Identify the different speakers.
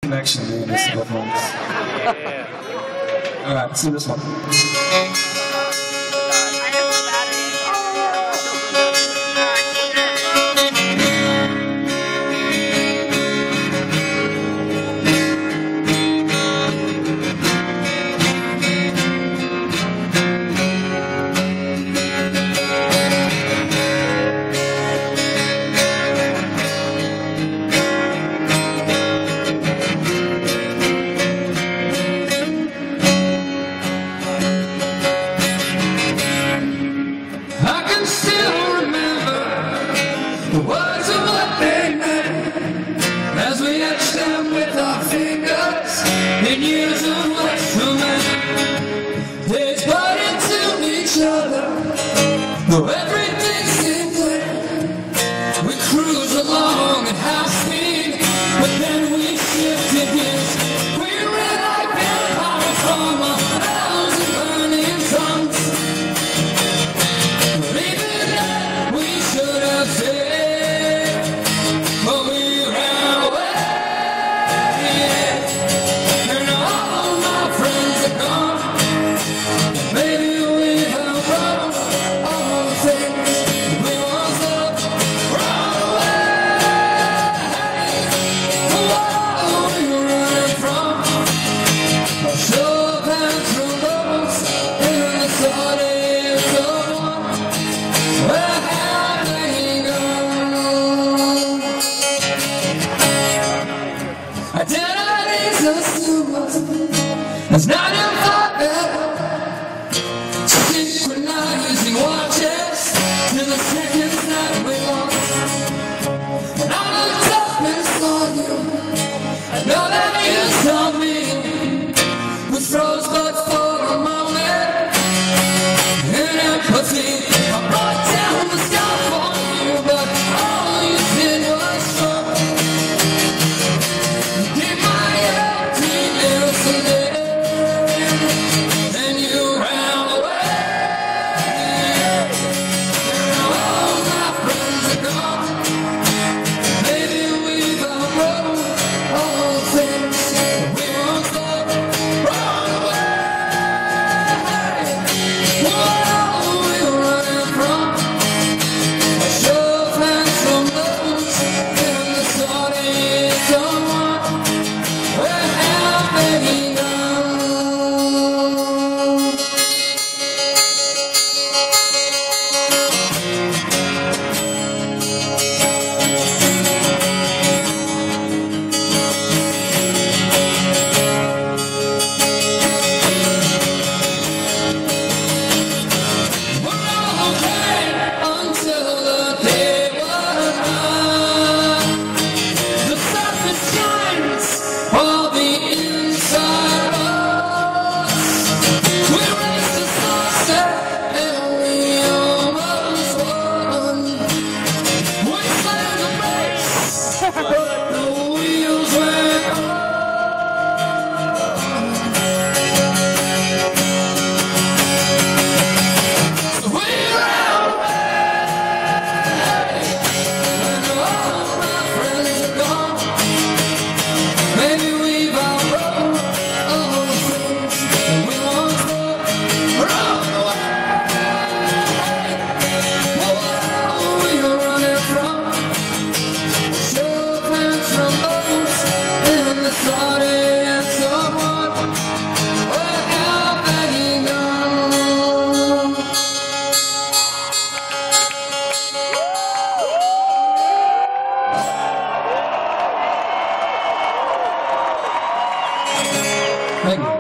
Speaker 1: connection in this performance. All right, let's do this one.
Speaker 2: The words of what they meant as we etched them with our fingers in years of wonderment. They bite into each other, though everything seemed clear. We cruise along at high speed, but then we shifted gears. We ran like vampire from 1,000 burning suns. But even then, we should have said. It's not impossible, synchronizing watches to the seconds that we lost. And I looked up and saw you. I know that you saw me. We froze but for a moment in empathy. I brought down the sky for you, but all you did was strong. You gave my emptiness a little.
Speaker 1: Thank you.